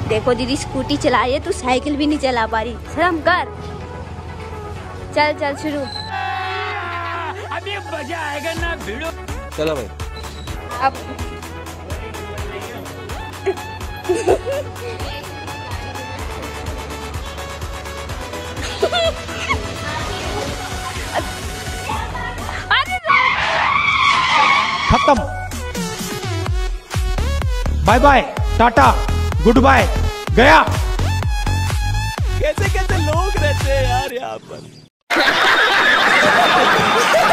देखो दीदी स्कूटी चला रही है, तू साइकिल भी नहीं चला पा रही, शर्म कर। चल चल शुरू। अभी मजा आएगा ना भिड़ो। चलो भाई। अब खत्म। Bye bye, tata, goodbye, गया। कैसे कैसे लोग रहते हैं यार यहाँ पर।